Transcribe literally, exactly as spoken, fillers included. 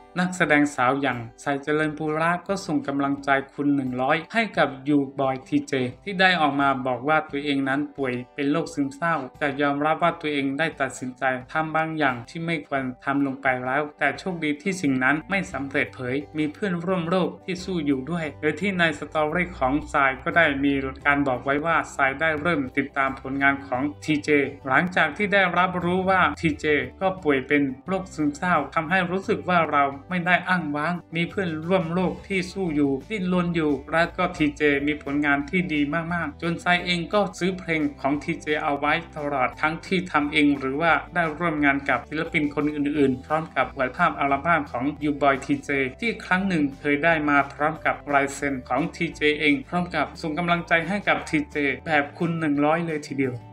นักแสดงสาวอย่างสายเจริญปุระก็ส่งกำลังใจคุณหนึ่งร้อยให้กับยูบอยทีเจที่ได้ออกมาบอกว่าตัวเองนั้นป่วยเป็นโรคซึมเศร้าแต่ยอมรับว่าตัวเองได้ตัดสินใจทำบางอย่างที่ไม่ควรทำลงไปแล้วแต่โชคดีที่สิ่งนั้นไม่สำเร็จเผยมีเพื่อนร่วมโลกที่สู้อยู่ด้วยโดยที่ในสตอรี่ของสายก็ได้มีการบอกไว้ว่าสายได้เริ่มติดตามผลงานของทีเจหลังจากที่ได้รับรู้ว่าทีเจก็ป่วยเป็นโรคซึมเศร้าทำให้รู้สึกว่าเราไม่ได้อ้างว้างมีเพื่อนร่วมโลกที่สู้อยู่ดิ้นรนอยู่และก็ทีเจมีผลงานที่ดีมากๆจนสายเองก็ซื้อเพลงของทีเจเอาไว้ตลอดทั้งที่ทำเองหรือว่าได้ร่วมงานกับศิลปินคนอื่นๆพร้อมกับวาดภาพอัลบั้มของยูบอยทีเจที่ครั้งหนึ่งเคยได้มาพร้อมกับลายเซ็นของทีเจเองพร้อมกับส่งกำลังใจให้กับทีเจแบบคุณหนึ่งร้อยเลยทีเดียว